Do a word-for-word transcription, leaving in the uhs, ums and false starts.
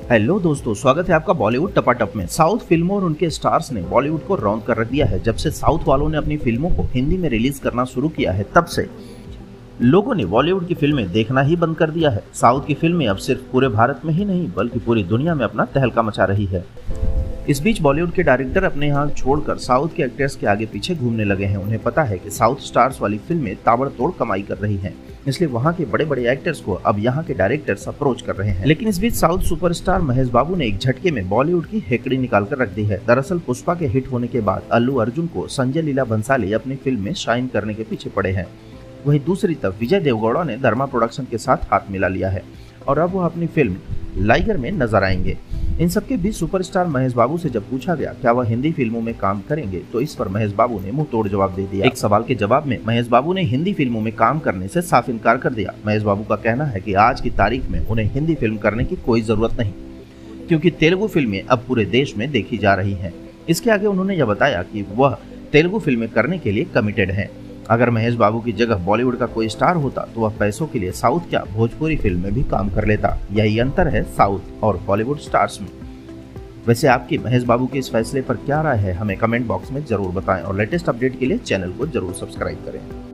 Hello दोस्तों, स्वागत है आपका बॉलीवुड टपाटप में। साउथ फिल्मों और उनके स्टार्स ने बॉलीवुड को रौंद कर रख दिया है। जब से साउथ वालों ने अपनी फिल्मों को हिंदी में रिलीज करना शुरू किया है, तब से लोगों ने बॉलीवुड की फिल्में देखना ही बंद कर दिया है। साउथ की फिल्में अब सिर्फ पूरे भारत में ही नहीं बल्कि पूरी दुनिया में अपना तहलका मचा रही है। इस बीच बॉलीवुड के डायरेक्टर अपने यहाँ छोड़कर साउथ के एक्टर्स के आगे पीछे घूमने लगे हैं। उन्हें पता है कि साउथ स्टार्स वाली फिल्में ताबड़तोड़ कमाई कर रही हैं, इसलिए वहाँ के बड़े बड़े एक्टर्स को अब यहाँ के डायरेक्टर्स अप्रोच कर रहे हैं। लेकिन इस बीच साउथ सुपरस्टार महेश बाबू ने एक झटके में बॉलीवुड की हेकड़ी निकाल कर रख दी है। दरअसल पुष्पा के हिट होने के बाद अल्लू अर्जुन को संजय लीला भंसाली अपनी फिल्म में शाइन करने के पीछे पड़े हैं। वहीं दूसरी तरफ विजय देवगौड़ा ने धर्मा प्रोडक्शन के साथ हाथ मिला लिया है और अब वो अपनी फिल्म लाइगर में नजर आएंगे। इन सबके बीच सुपरस्टार महेश बाबू से जब पूछा गया क्या वह हिंदी फिल्मों में काम करेंगे, तो इस पर महेश बाबू ने मुंह तोड़ जवाब दे दिया। एक सवाल के जवाब में महेश बाबू ने हिंदी फिल्मों में काम करने से साफ इनकार कर दिया। महेश बाबू का कहना है कि आज की तारीख में उन्हें हिंदी फिल्म करने की कोई जरूरत नहीं, क्योंकि तेलुगु फिल्में अब पूरे देश में देखी जा रही हैं। इसके आगे उन्होंने यह बताया कि वह तेलुगु फिल्में करने के लिए कमिटेड हैं। अगर महेश बाबू की जगह बॉलीवुड का कोई स्टार होता तो वह पैसों के लिए साउथ क्या भोजपुरी फिल्म में भी काम कर लेता। यही अंतर है साउथ और बॉलीवुड स्टार्स में। वैसे आपकी महेश बाबू के इस फैसले पर क्या राय है, हमें कमेंट बॉक्स में जरूर बताएं और लेटेस्ट अपडेट के लिए चैनल को जरूर सब्सक्राइब करें।